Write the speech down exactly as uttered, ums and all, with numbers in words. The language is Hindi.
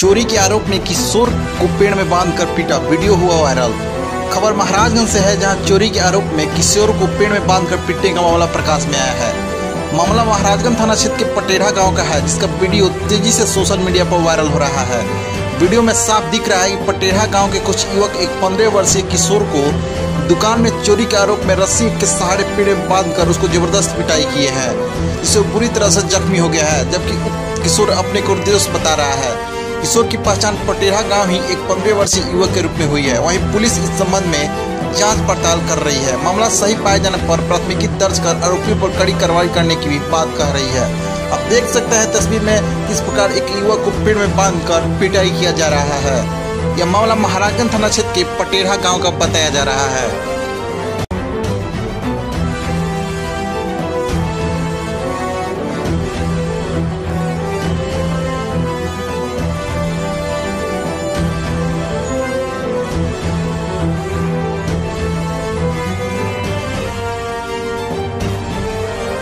चोरी के आरोप में किशोर को पेड़ में बांधकर पीटा, वीडियो हुआ वायरल। खबर महाराजगंज से है, जहां चोरी के आरोप में किशोर को पेड़ में बांधकर पीटने का मामला प्रकाश में आया है। मामला महाराजगंज थाना क्षेत्र के पटेढ़ा गांव का है, जिसका वीडियो तेजी से सोशल मीडिया पर वायरल हो रहा है। वीडियो में साफ दिख रहा है कि पटेढ़ा गांव के कुछ युवक एक पंद्रह वर्षीय किशोर को दुकान में चोरी के आरोप में रस्सी के सहारे पेड़ में बांधकर उसको जबरदस्त पिटाई किए हैं, जिससे बुरी तरह से जख्मी हो गया है। जबकि किशोर अपने को निर्दोष बता रहा है। किशोर की पहचान पटेढ़ा गांव ही एक पंद्रह वर्षीय युवक के रूप में हुई है। वहीं पुलिस इस संबंध में जांच पड़ताल कर रही है। मामला सही पाए जाने पर प्राथमिकी दर्ज कर आरोपियों पर कड़ी कार्रवाई करने की भी बात कह रही है। आप देख सकते हैं तस्वीर में किस प्रकार एक युवक को पेड़ में बांधकर पिटाई किया जा रहा है। यह मामला महाराजगंज थाना क्षेत्र के पटेढ़ा गांव का बताया जा रहा है।